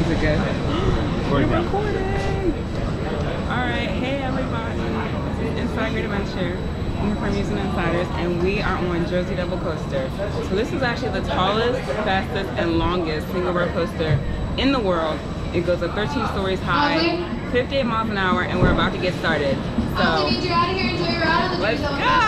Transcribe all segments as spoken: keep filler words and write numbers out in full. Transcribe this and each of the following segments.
Is it good? We're recording. Alright, hey everybody. This is Inside Great Adventure. I'm here for Amusement Insiders, and we are on Jersey Devil Coaster. So this is actually the tallest, fastest, and longest single row coaster in the world. It goes up thirteen stories high, fifty-eight miles an hour, and we're about to get started. So, let's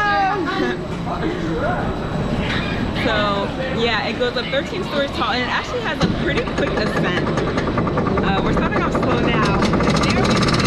go! So, yeah, it goes up thirteen stories tall, and it actually has a pretty quick ascent. Uh, we're starting off slow now. There we go.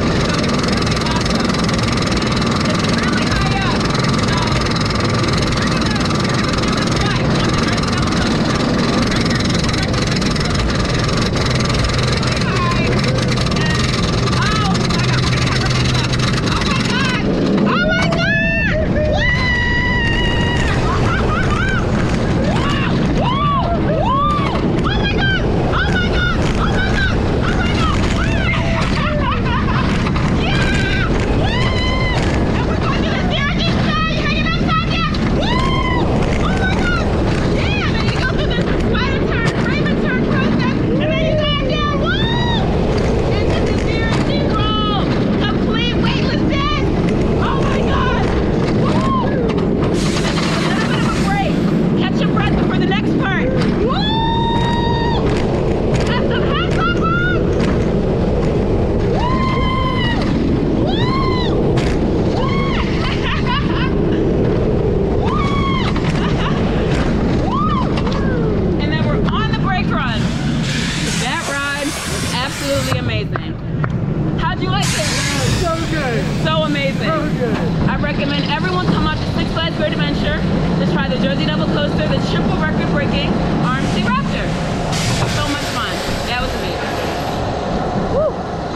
Absolutely amazing. How'd you like it? So good. So amazing. So good. I recommend everyone come out to Six Flags Great Adventure to try the Jersey Devil Coaster, the triple record-breaking R M C Raptor. So much fun. That was amazing. Woo!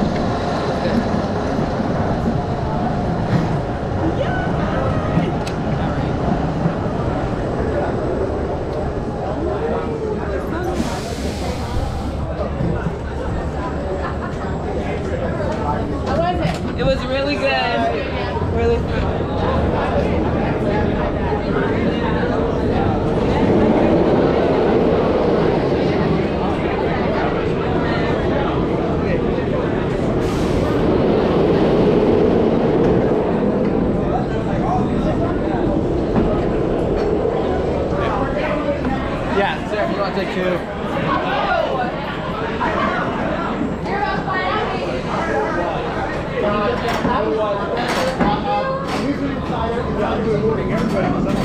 It was really good. Really good. Yeah, Sarah, you want to take two? I'm usually tired. I'm doing everybody.